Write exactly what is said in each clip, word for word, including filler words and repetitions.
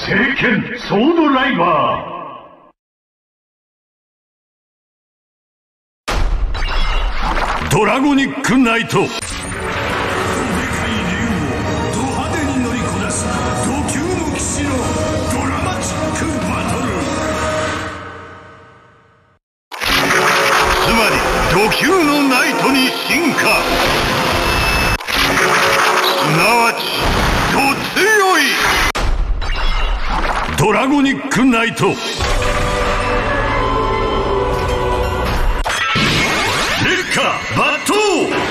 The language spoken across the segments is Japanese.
聖剣ソードライバー。ドラゴニックナイト。 ド級のナイトに進化、すなわちど強いドラゴニックナイト。烈火抜刀。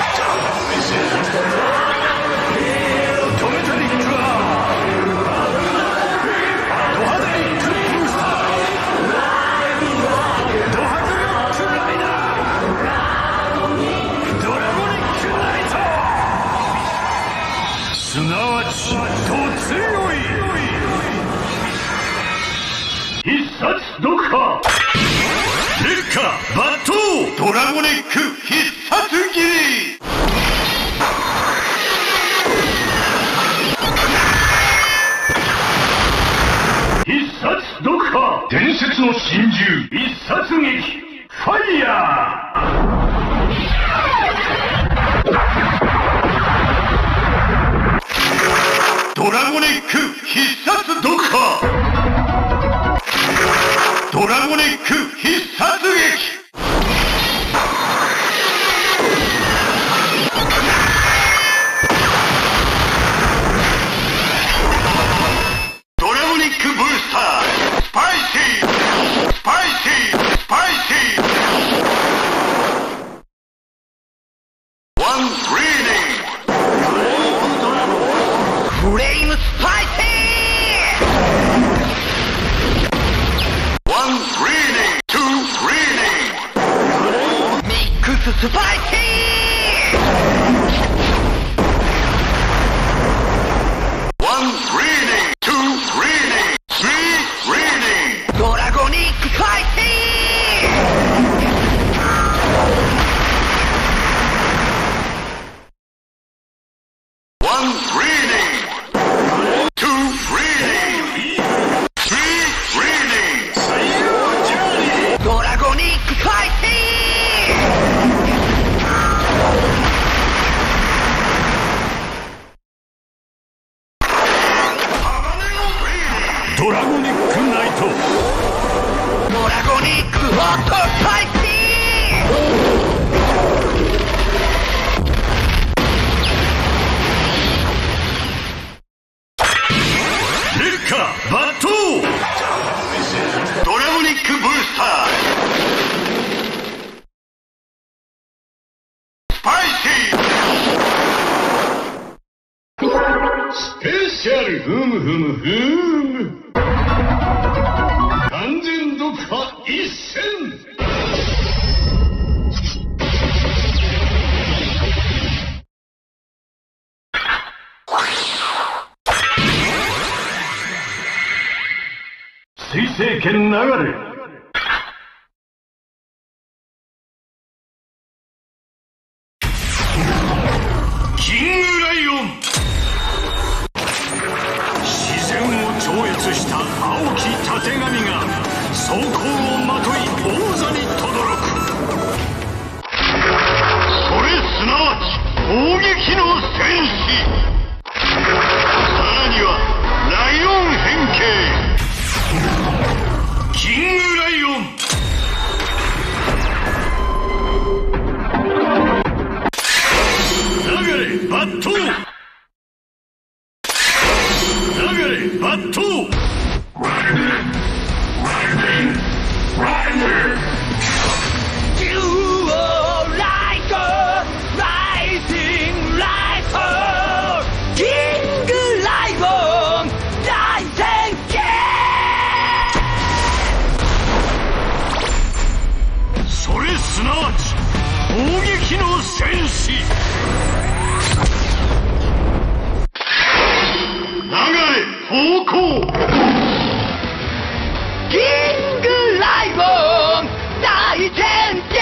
すなわちど強い必殺毒破。烈火抜刀。 ドラゴニック必殺斬り。 必殺毒破。伝説の真珠必殺撃ファイヤー。 ドラゴニック必殺毒破。ドラゴニック必殺撃。ドラゴニックブースタースパイシースパイシースパイシー。ワンリーディング。フレイムスパイシー。ワンリーディング、ツーリーディング。ミックススパイシー。ワンリーディング、ツーリーディング、スリーリーディング。ドラゴニックスパイシー。ワンリーディング。ドラゴニック回避。 ドラゴニックナイト。 ドラゴニックホット回避。 烈火抜刀。 ドラゴニックブースタースパイシー。 スペシャルふむふむふむ。完全毒破一戦。水星剣流れ。キングライオン。自然を超越した青きたてがみが装甲をまとい王座に轟く。 それすなわち攻撃の戦士。さらにはライオン変形。 キングライオン。流れ抜刀。流れ抜刀。すなわち攻撃の戦士。 流れ方向。キングライオン大転生。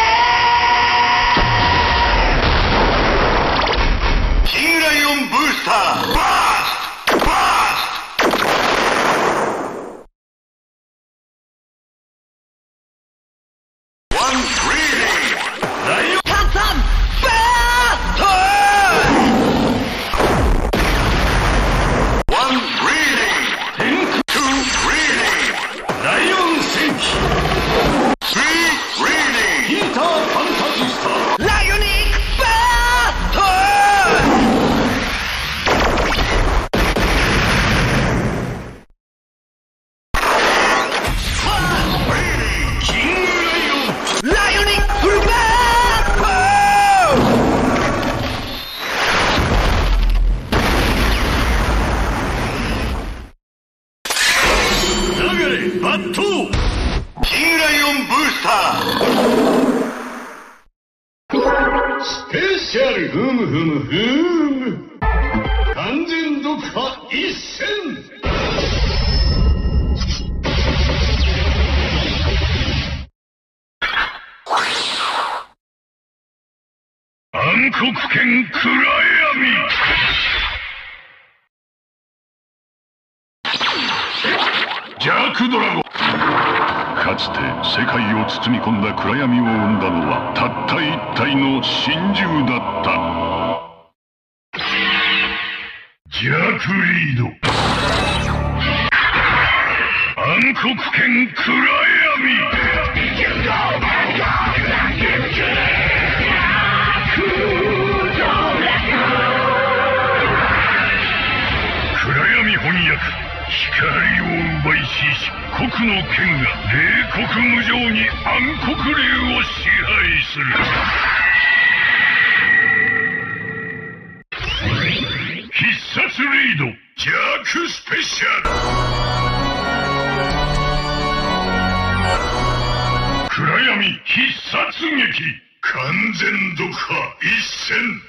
キングライオンブースターバーストバースト。 抜刀。 金ライオンブースター。 スペシャル。ふむふむふむ。完全読破一戦。暗黒剣暗闇。ジャークドラゴン。かつて世界を包み込んだ暗闇を生んだのはたった一体の真珠だった。ジャークリード。暗黒剣暗闇。暗闇翻訳。光を奪いし漆黒の剣が冷酷無情に暗黒竜を支配する。必殺レイドジャークスペシャル。暗闇必殺撃完全読破一戦。